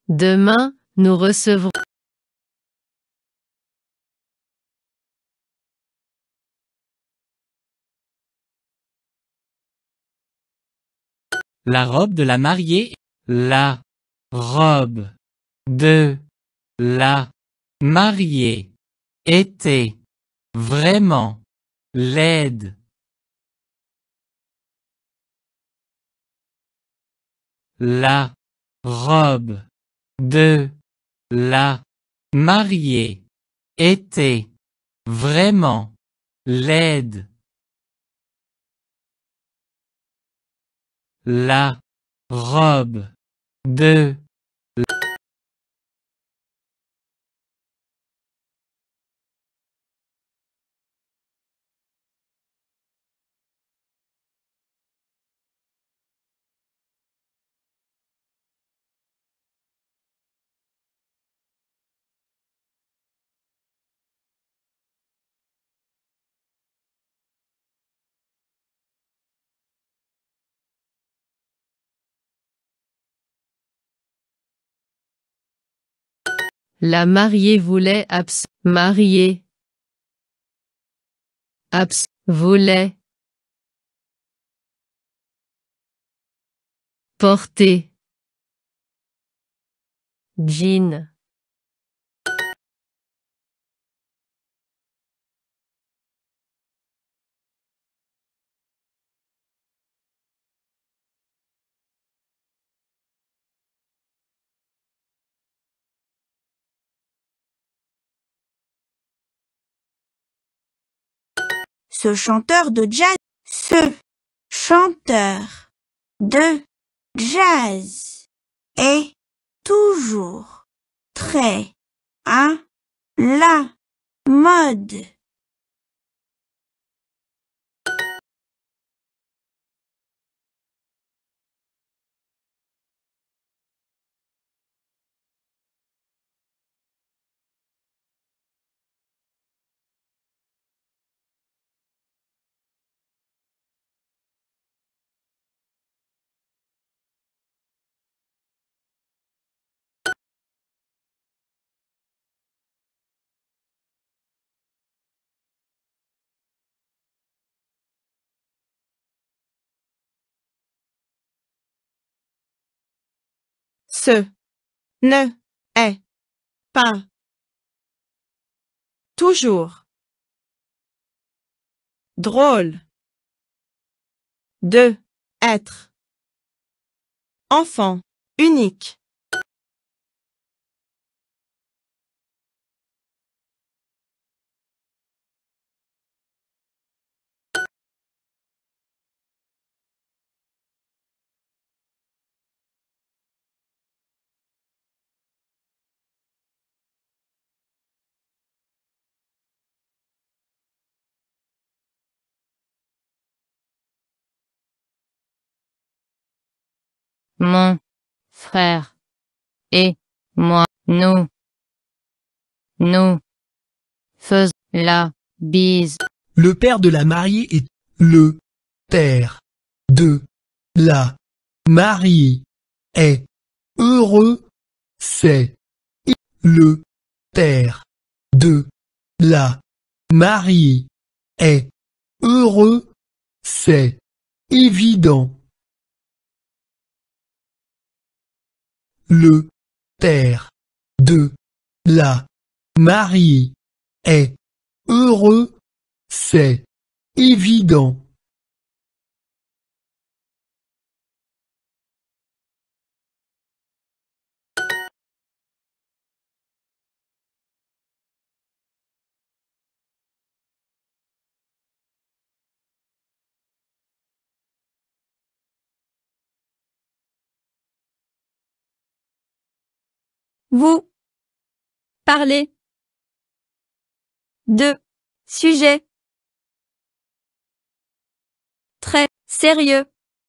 Demain, nous recevrons la robe de la mariée. La robe de la mariée était vraiment laide. La robe de la mariée était vraiment laide. La robe de la mariée voulait mariée voulait porter jean. Ce chanteur de jazz est toujours très à la mode. Ce ne est pas toujours drôle de être enfant unique. Mon frère et moi, nous faisons la bise. Le père de la mariée est le père de la mariée est heureux, c'est le père de la mariée est heureux, c'est évident. Le père de la mariée est heureux, c'est évident. Vous parlez de sujets très sérieux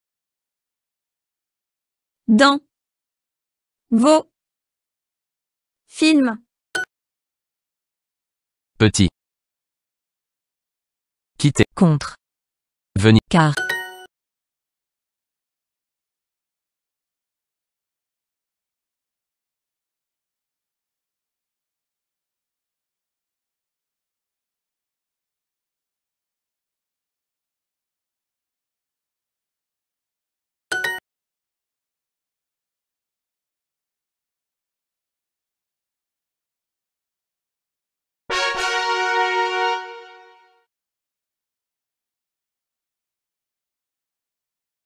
dans vos films. Petit. Quitter. Contre. Venir. Car.